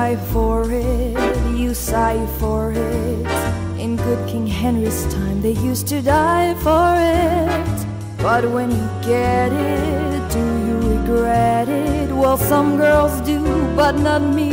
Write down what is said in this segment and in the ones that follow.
cry for it, you sigh for it. In good King Henry's time they used to die for it. But when you get it, do you regret it? Well, some girls do, but not me.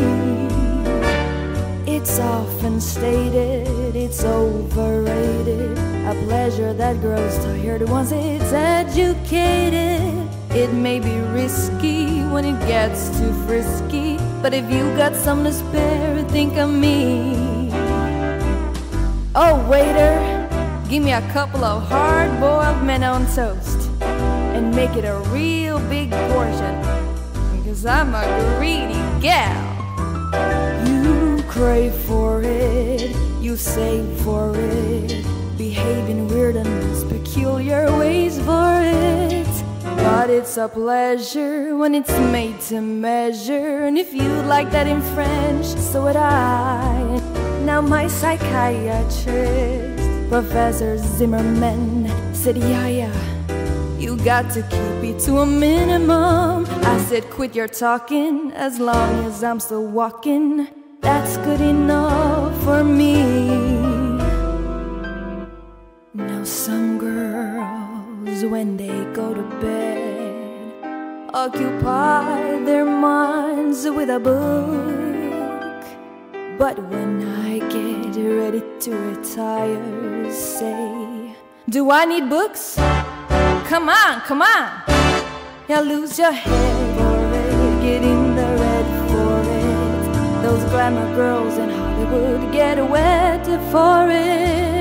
It's often stated, it's overrated, a pleasure that grows tired once it's educated. It may be risky when it gets too frisky, but if you got some to spare, think of me. Oh, waiter, give me a couple of hard-boiled men on toast, and make it a real big portion, because I'm a greedy gal. You crave for it, you save for it, behave in weird and most peculiar ways for it. But it's a pleasure when it's made to measure, and if you like that in French, so would I. Now my psychiatrist, Professor Zimmerman, said, Yaiya, you got to keep it to a minimum. I said, quit your talking, as long as I'm still walking, that's good enough for me. Now some girls, when they go to bed, occupy their minds with a book. But when I get ready to retire, say, do I need books? Come on, come on. Yeah, lose your head for it, get in the red for it. Those glamour girls in Hollywood get wet for it.